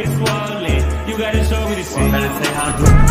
swollen. You gotta show me the shit. Better say how do